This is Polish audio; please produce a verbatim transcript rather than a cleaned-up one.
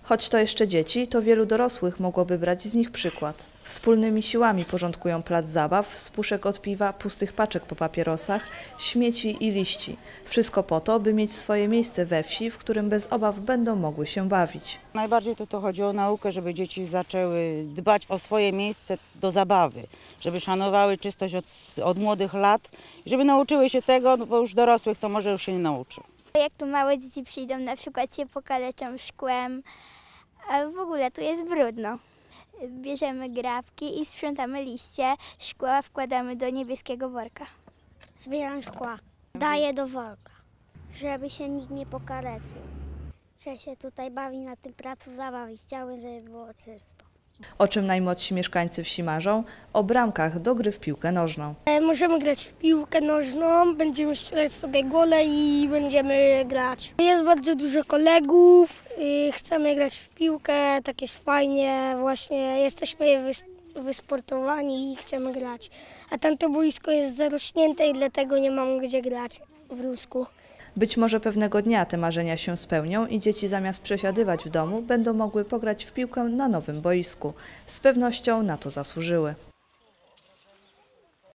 Choć to jeszcze dzieci, to wielu dorosłych mogłoby brać z nich przykład. Wspólnymi siłami porządkują plac zabaw, z puszek od piwa, pustych paczek po papierosach, śmieci i liści. Wszystko po to, by mieć swoje miejsce we wsi, w którym bez obaw będą mogły się bawić. Najbardziej to, to chodzi o naukę, żeby dzieci zaczęły dbać o swoje miejsce do zabawy, żeby szanowały czystość od, od młodych lat, żeby nauczyły się tego, no bo już dorosłych to może już się nie nauczy. Jak tu małe dzieci przyjdą, na przykład się pokaleczą szkłem, a w ogóle tu jest brudno. Bierzemy grabki i sprzątamy liście, szkła wkładamy do niebieskiego worka. Zbieram szkła, daję do worka, żeby się nikt nie pokaleczył. Że się tutaj bawi na tym placu zabawy, chciałbym, żeby było czysto. O czym najmłodsi mieszkańcy wsi marzą? O bramkach do gry w piłkę nożną. Możemy grać w piłkę nożną, będziemy strzelać sobie gole i będziemy grać. Jest bardzo dużo kolegów, chcemy grać w piłkę, tak jest fajnie, właśnie jesteśmy wysportowani i chcemy grać. A tamto boisko jest zarośnięte i dlatego nie mam gdzie grać w Rusku. Być może pewnego dnia te marzenia się spełnią i dzieci zamiast przesiadywać w domu będą mogły pograć w piłkę na nowym boisku. Z pewnością na to zasłużyły.